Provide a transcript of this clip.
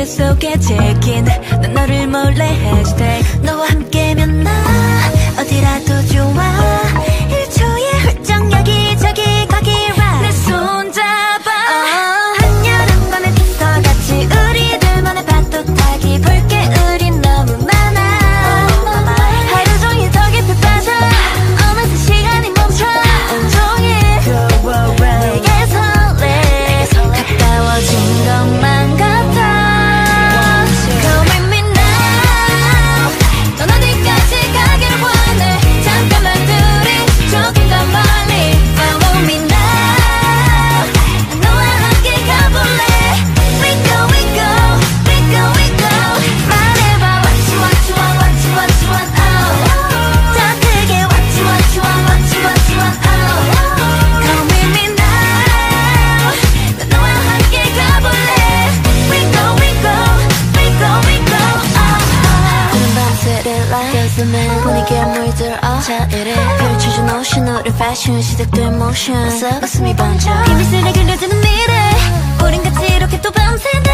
기억 속에 check-in 난 너를 몰래 hashtag 너와 함께면 나 어디라도 좋아 1초에 훌쩍 여기저기 거기라 내 손 잡아 한여름 밤의 피서같이 우리들만의 파도 타기 볼 게 우린 너무 많아 하루 종일 더 깊이 빠져 어느새 시간이 멈춰 온종일 내게 설레 가까워진 것만 같아 Come with me now 넌 어디까지 가길 원해 잠깐만 둘이 조금 더 멀리 Follow me now 너와 함께 가볼래 We go we go we go we go 말해봐 what you want you want what you want you want oh 더 크게 what you want you want what you want you want oh Come with me now 난 너와 함께 가볼래 We go we go we go we go 푸른 밤새를 light 요즘엔 분위기에 물들어 자 이래 펼쳐준 오션 우리 패션 시작될 motion 웃음이 번져 비밀스레 그려지는 미래 우린 같이 이렇게 또 밤새다